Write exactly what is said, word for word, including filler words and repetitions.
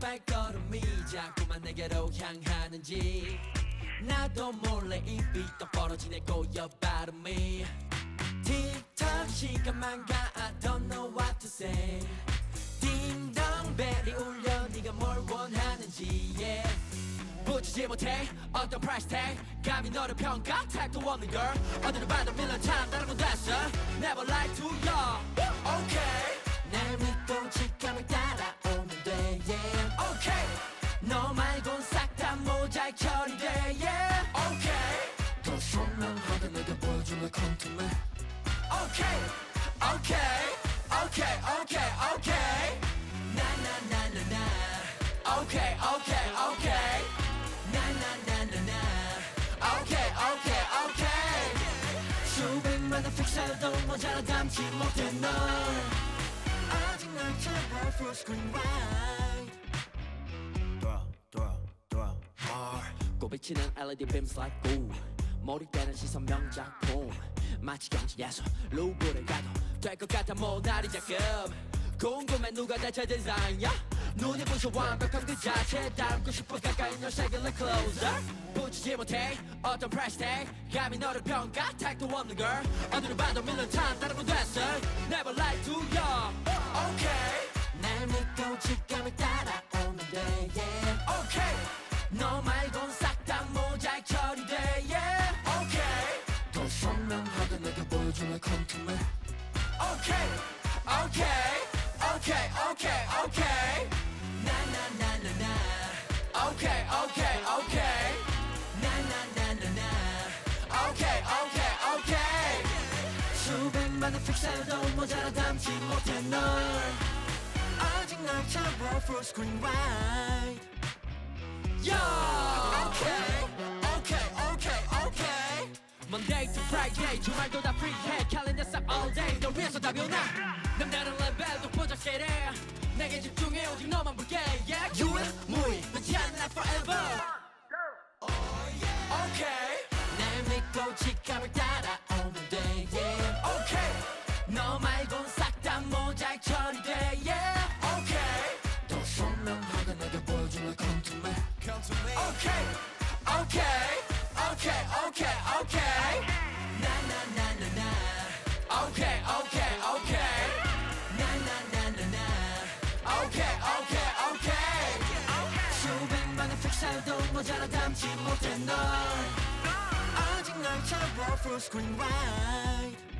발걸음이 자꾸만 내게로 향하는지 나도 몰래 입이 떡 벌어지네 꼬여 발음이 틱톡 시간만 가 I don't know what to say 딩동 벨이 울려 네가 뭘 원하는지 yeah. 붙이지 못해 어떤 price tag 감히 너를 평가 택도 없는 girl 어디를 봐도 밀런 time 다른 건 됐어 Never lie to you Okay 날 믿고 직감을 따라오면 돼 yeah. Okay 너 말곤 싹 다 모자이크 처리돼 yeah. Okay 더 선명하게 내가 보여줄래 컨트롤 Okay Okay Okay Okay Okay 나 나 나 나 나 Okay Okay Okay 나 나 나 나 나 Okay Okay Okay 수백만의 픽셀도 모자라 담지 못해 널 아직 날 잡아 full screen wide 돌아 돌아 돌아 꼬비치는 엘이디 beams like ooh 몰입되는 시선 명작품 마치 경치에서 루브를 가도 될 것 같아 모나리 작품 궁금해 누가 대체 디자인이야 눈이 부셔 완벽한 그 자체 닮고 싶어 가까이 널 세길래 closer 붙이지 못해 어떤 price tag 감히 너를 평가 택도 없는 girl 어디를 봐도 밀런 time 다른 건 됐어 Never lie to you Okay 날 믿고 직감을 따라오면 돼 yeah. Okay 너 말곤 싹 다 모자이크 처리돼 yeah. Okay 더 선명하게 내가 보여줄래 컨트롤 Okay Okay Okay Okay Okay 나 나 나 나 나 Okay Okay Okay 나 나 나 나 나 Okay Okay Okay 수백만의 픽셀도 모자라 담지 못해 널 아직 날 잡아 full screen wide Yo Okay Okay Okay Okay Monday to Friday 주말도 다 free해 캘린더 싹 all day 널 위해서 다 변화 남다른 레벨도 포착해래 내게 집중해 오직 너만 볼게 yeah. You and me 늦지 않아 forever oh, yeah. Okay 날 믿고 직감을 따라오면 돼 yeah. Okay 너 말곤 싹 다 모자이크 처리돼 yeah. Okay 더 선명하게 내게 보여줄래 컨트롤 Okay Okay Okay Okay Okay 나 나 나 나 나 Okay Okay Okay 나 나 나 나 나 Okay Okay Okay 수백만의 픽셀도 모자라 담지 못해 널 아직 날 잡아 full screen wide